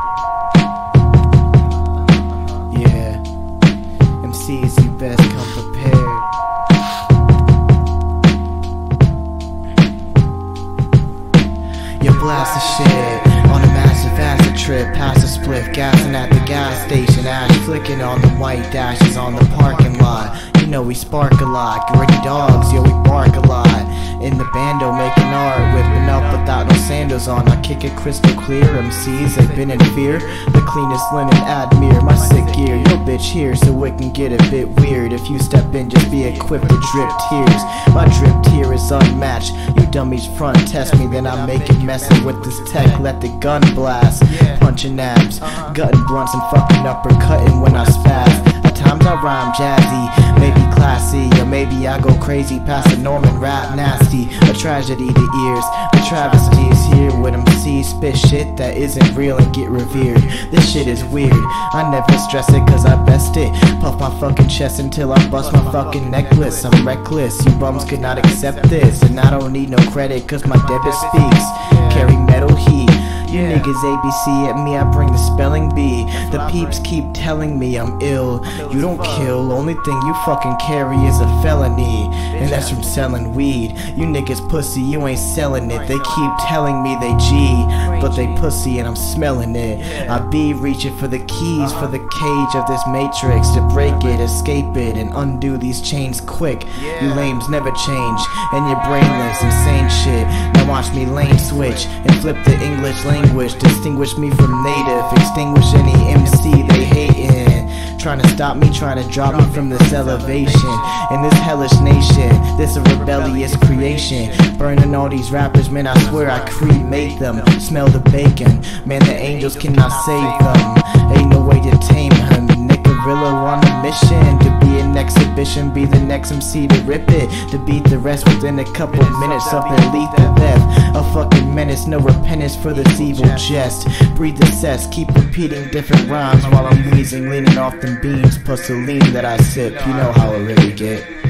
Yeah, MCs, you best come prepared. You blast the shit on a massive acid trip, past a spliff, gassing at the gas station, ash flicking on the white dashes on the parking lot. You know we spark a lot, gritty dogs, yo we bark a lot. In the bando making art, whipping up without no sandals on. I kick it crystal clear, MCs they've been in fear. The cleanest linen Admire, my sick gear. Yo bitch here so it can get a bit weird. If you step in just be equipped with drip tears. My drip tier is unmatched. You dummies front test me, then I make it messing with this tech. Let the gun blast, punching abs, gutting blunts and fucking uppercutting when I spaz. At times I rhyme jazzy, maybe classy, or maybe I go crazy past the Norman rap nasty. A tragedy to ears, the travesty is here with MCs spit shit that isn't real and get revered. This shit is weird, I never stress it cause I best it. Puff my fucking chest until I bust my fucking necklace. I'm reckless, you bums could not accept this. And I don't need no credit cause my debit speaks. Carry metal heat. You niggas ABC at me, I bring the spelling bee. The peeps keep telling me I'm ill. You don't kill, only thing you fucking carry is a felony, and that's from selling weed. You niggas pussy, you ain't selling it. They keep telling me they G, but they pussy and I'm smelling it. I be reaching for the keys for the cage of this matrix, to break it, escape it, and undo these chains quick. You lames never change, and you're brainless, insane shit. Now watch me lane switch and flip the English language. Distinguish me from native, extinguish any MC they hatin'. Trying to stop me, trying to drop me from this elevation. In this hellish nation, this a rebellious creation. Burning all these rappers, man I swear I cremate them. Smell the bacon, man the angels cannot save them. Ain't no way to tame him. Nick Gorilla on a mission to be an exhibition, be the next MC to rip it, to beat the rest within a couple minutes of their lethal death. A fucking menace, no repentance for this evil jest. Breathe the cess, keep repeating different rhymes while I'm wheezing, leaning off them beans plus the lean that I sip. You know how I really get.